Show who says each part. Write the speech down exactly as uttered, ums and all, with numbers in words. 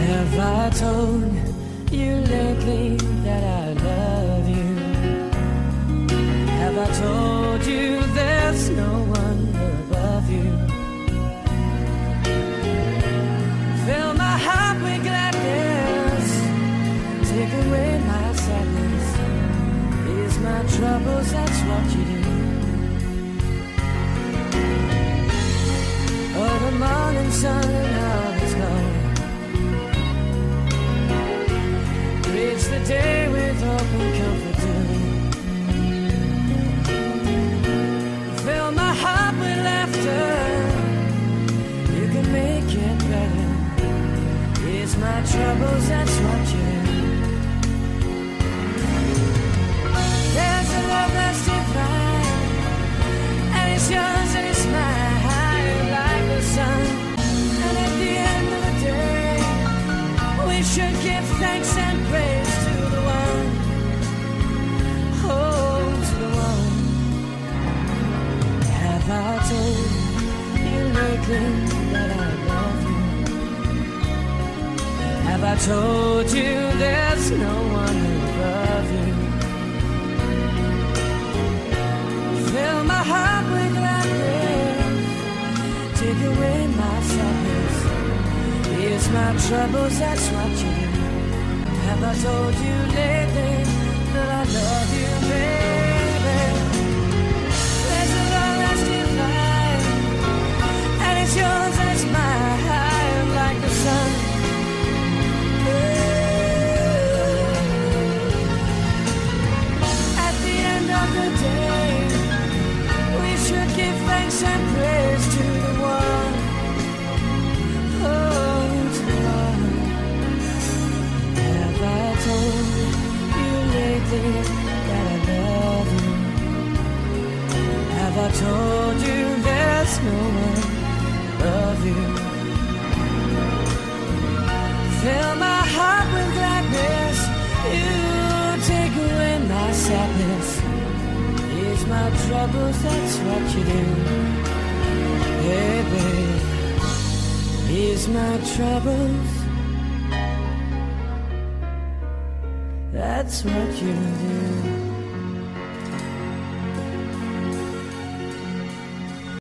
Speaker 1: Have I told you lately that I love you? Have I told you there's no one above you? Fill my heart with gladness, take away my sadness, ease my troubles, that's what you do. Oh, the morning sun and how it's gone, reach the day with hope and comfort too. Fill my heart with laughter, you can make it better, ease my troubles, that's what you do. There's a love that's divine, and it's yours and it's mine, like the sun. And at the end of the day, we should give thanks and praise to the one, oh, to the one. Have I told you lately that I love you? Have I told you there's no one above you? Fill my heart with gladness, take away my sadness, ease my troubles, that's what you do. Have I told you lately that I love you, baby? There's a love that's divine, and it's yours and it's mine, like the sun. At the end of the day, we should give thanks and praise to the one, oh, to the one. Have I told you lately that I love you? Have I told you there's no one above you? Fill my heart with gladness, you take away my sadness, ease my troubles, that's what you do. Hey babe, ease my troubles, that's what you do.